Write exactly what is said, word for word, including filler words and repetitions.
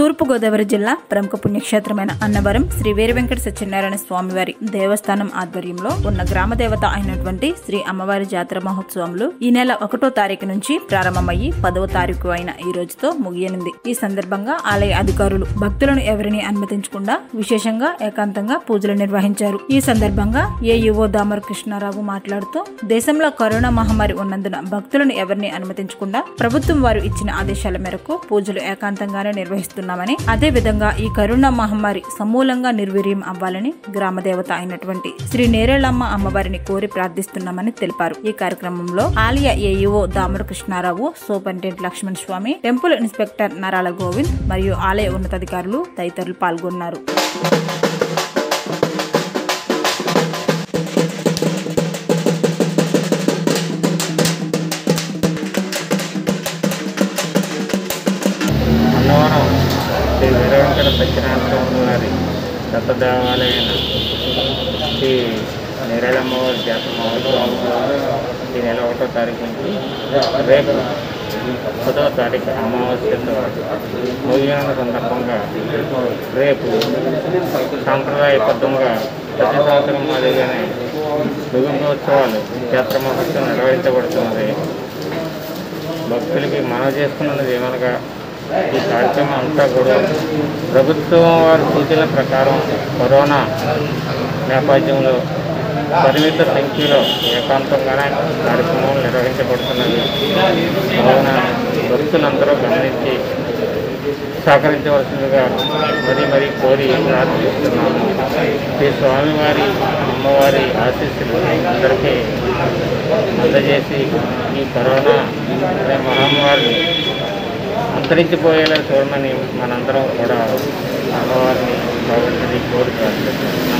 తూర్పుగోదావరి జిల్లా ప్రముఖ పుణ్యక్షేత్రమైన అన్నవరం శ్రీ వీర వెంకట సత్యనారాయణ స్వామివారి దేవస్థానం ఆధ్వర్యంలో ఉన్న గ్రామ దేవత అయినటువంటి శ్రీ అమ్మవారి జాతర మహోత్సవంలో ఈ నెల ఒకటో తారీఖు నుంచి ప్రారంభమయ్యి పదవ తారీఖు అయిన ఈ రోజుతో ముగియనుంది. ఈ సందర్భంగా ఆలయ అధికారులు భక్తులను ఎవరిని అనుమతించకుండా విశేషంగా ఏకాంతంగా పూజలు నిర్వహించారు. ఈ సందర్భంగా ఏఈఓ దామర్ కృష్ణారావు మాట్లాడుతూ దేశంలో కరోనా మహమ్మారి ఉన్నందున భక్తులను ఎవరిని అనుమతించకుండా ప్రభుత్వం వారు ఇచ్చిన ఆదేశాల మేరకు పూజలు ఏకాంతంగానే నిర్వహిస్తున్నారు. అదే విధంగా ఈ కరోనా మహమ్మారి సమూలంగా నిర్వీర్యం అవ్వాలని గ్రామ దేవత అయినటువంటి శ్రీ నేరేళ్లమ్మ అమ్మవారిని కోరి ప్రార్థిస్తున్నామని తెలిపారు. ఈ కార్యక్రమంలో ఆలయ AEO Damara Krishnarao, superintendent Lakshman Swamy, temple inspector Narala Govind మరియు ఆలయ ఉన్నతాధికారులు తదితరులు పాల్గొన్నారు. శ్రీ వీర వెంకట సత్యనారాయణ స్వామి వారి దత్త దేవాలయమైన శ్రీ నేరేళ్లమ్మవారి జాతర మహోత్సవం ఈ నెల ఒకటో తారీఖు నుంచి రేపు పదవ తారీఖు అమావాస్యతో ముగిన సందర్భంగా రేపు సాంప్రదాయబద్ధంగా ప్రతి సంవత్సరం మాదిరిగానే ముగింపోత్సవాలు జాతర మహోత్సవం నిర్వహించబడుతున్నది. భక్తులకి మనవి చేసుకున్నది ఏమనగా ఈ కార్యక్రమం అంతా కూడా ప్రభుత్వం వారి సూచనల ప్రకారం కరోనా నేపథ్యంలో పరిమిత సంఖ్యలో ఏకాంతంగానే కార్యక్రమం నిర్వహించబడుతున్నది. కావున భక్తులందరూ గమనించి సహకరించవలసిందిగా మరీ మరీ కోరి ప్రార్థిస్తున్నాము. శ్రీ స్వామివారి అమ్మవారి ఆశీస్సులు అందరికీ అందజేసి ఈ కరోనా అనే మహమ్మారిని అంతరించిపోయేలా చూడమని మనందరం కూడా అమ్మవారిని భగవంతుని కోరి ప్రార్థిస్తున్నాం.